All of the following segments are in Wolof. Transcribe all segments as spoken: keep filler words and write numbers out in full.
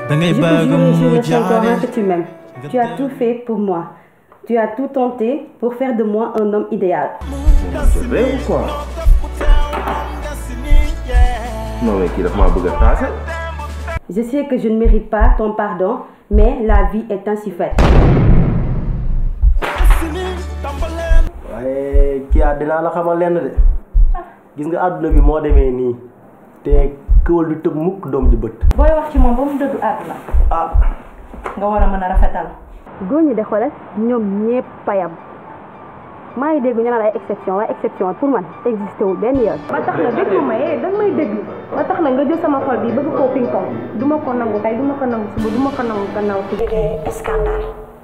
peux jurer, jurer sur Coran que tu m'aimes. Tu as tout fait pour moi. Tu as tout tenté pour faire de moi un homme idéal. C'est vrai ou quoi? Non mais qui m'a bëgg a tasser. Je sais que je ne mérite pas ton pardon, mais la vie est ainsi faite. waaye kii a dinaa la xamal lenn de gis nga àdduna bi moo demee nii te këwal du tëb mukk doom ji bët. booy wax ci moom ba mu dëddu àdduna. ah nga war a mën a rafetal. góor ñi de xoolal ñoom ñépp payam maa ngi dégg ñu naan ay exception waaye exception pour man existé wul benn yoon. ba tax na déglu ma eh danga may déglu ba tax na nga jël sama xol bi bëgg koo ping pong du ma ko nangu tey du ma ko nangu suba du ma ko nangu gannaaw si. jógee scandale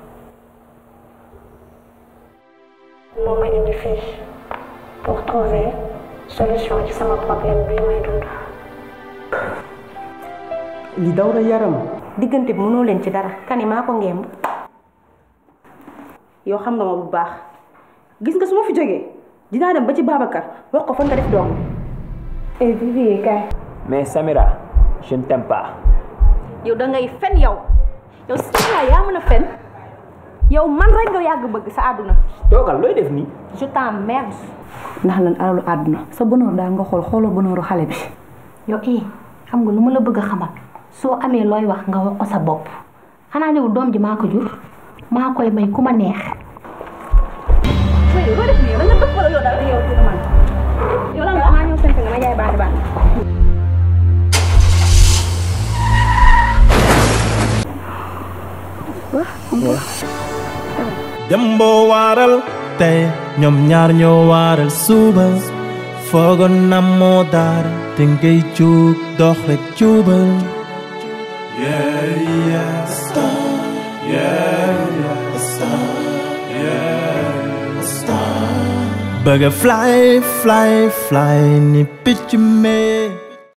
moo ma indi fii pour trouver solution ci sama problème bi may dund. li daw na yaram. diggante bi mënoo leen ci dara kani maa ko ngemb. yow xam nga ma bu baax gis nga su ma fi jógee dinaa dem ba ci Babacar wax ko fan nga def doom. eh Vivier kay. mais Samira je ne t'aime pas. yow da ngay fen yow yow Samira yaa mën a fen yow man rek nga yàgg bëgg sa àdduna. toogal looy def nii. je t'emmerde. ndax lan alalu àdduna sa bonheur daal nga xool xooloo bonheuru xale bi. yow eh xam nga lu ma la bëgg a xamal soo amee looy wax nga wax ko sa bopp xanaa ne doom ji maa ko jur maa koy may ku ma neex. yow loo def nii yow dañ la topp wala yow daal yow dina man yow lan nga maa ñëw sant nga ma jaay baati baati. Dembo waral tey ñoom ñaar ñoo waral suba foogoon na moo dara te ngay jóg dox rek jubal. Yeah, yeah, star, yeah, yeah, star, yeah, star. Bëgg fly, fly, fly ni picc mee.